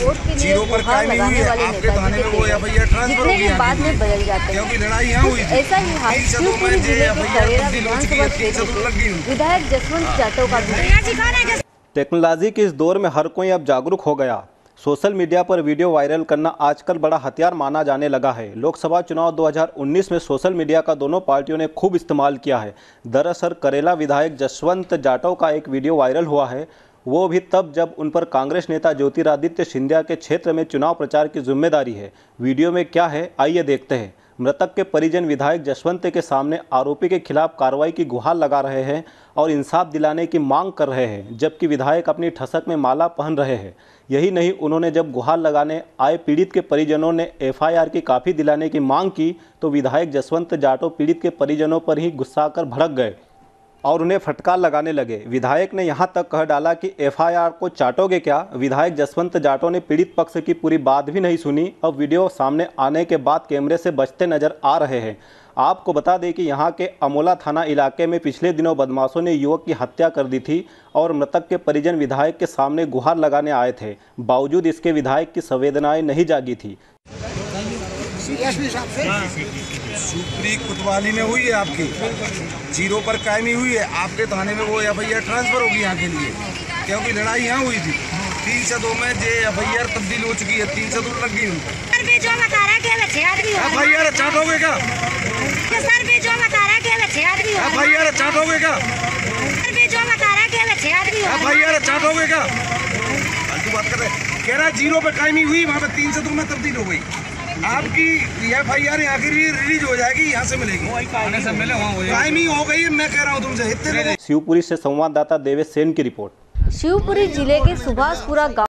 Vote के लिए गुहार लगाने वाले नेताजी के जितने भी बाद में बदल जाते हैं। ऐसा ही हाल शिवपुरी जिले के खरेरा विधानसभा क्षेत्र के विधायक जसवंत जाटव का भी। टेक्नोलॉजी के इस दौर में हर कोई अब जागरूक हो गया। सोशल मीडिया पर वीडियो वायरल करना आजकल बड़ा हथियार माना जाने लगा है। लोकसभा चुनाव 2019 में सोशल मीडिया का दोनों पार्टियों ने खूब इस्तेमाल किया है। दरअसल करेला विधायक जसवंत जाटव का एक वीडियो वायरल हुआ है, वो भी तब जब उन पर कांग्रेस नेता ज्योतिरादित्य सिंधिया के क्षेत्र में चुनाव प्रचार की जिम्मेदारी है। वीडियो में क्या है, आइए देखते हैं। मृतक के परिजन विधायक जसवंत के सामने आरोपी के खिलाफ कार्रवाई की गुहार लगा रहे हैं और इंसाफ दिलाने की मांग कर रहे हैं, जबकि विधायक अपनी ठसक में माला पहन रहे हैं। यही नहीं, उन्होंने जब गुहार लगाने आए पीड़ित के परिजनों ने एफआईआर की कॉपी दिलाने की मांग की तो विधायक जसवंत जाटव पीड़ित के परिजनों पर ही गुस्सा कर भड़क गए और उन्हें फटकार लगाने लगे। विधायक ने यहां तक कह डाला कि एफआईआर को चाटोगे क्या। विधायक जसवंत जाटव ने पीड़ित पक्ष की पूरी बात भी नहीं सुनी और वीडियो सामने आने के बाद कैमरे से बचते नजर आ रहे हैं। आपको बता दें कि यहां के अमोला थाना इलाके में पिछले दिनों बदमाशों ने युवक की हत्या कर दी थी और मृतक के परिजन विधायक के सामने गुहार लगाने आए थे। बावजूद इसके विधायक की संवेदनाएं नहीं जागी थी। शिवपुरी कोतवाली में हुई है, आपकी जीरो पर कायमी हुई है। आपके थाने में वो एफआईआर ट्रांसफर होगी यहाँ के लिए, क्योंकि लड़ाई यहाँ हुई थी। 3 से 2 में जो एफआईआर तब्दील हो चुकी है, 3 से 2 लग गई उनको। एफआईआर चाटोगे क्या? एफआईआर चाटोगे क्या? एफआईआर चाटोगे क्या? फालतू बात कर रहे। कह रहा जीरो पर कायमी हुई, वहाँ पे 3 से 2 में तब्दील हो गई। आपकी एफआईआर यहाँ की रिलीज हो जाएगी, यहाँ से मिलेगी। कायमी हो गई, मैं कह रहा हूँ तुमसे। शिवपुरी से संवाददाता देवेश सेन की रिपोर्ट। शिवपुरी जिले के सुभाषपुरा गाँव